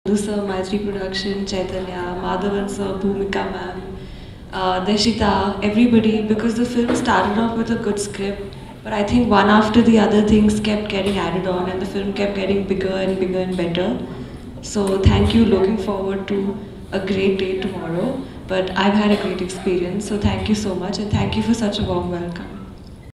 Sir, Maitri Production, Chaitanya, Madhavan Sir, Bhumika ma'am, Dashita, everybody, because the film started off with a good script, but I think one after the other things kept getting added on and the film kept getting bigger and bigger and better. So thank you, looking forward to a great day tomorrow, but I've had a great experience, so thank you so much and thank you for such a warm welcome.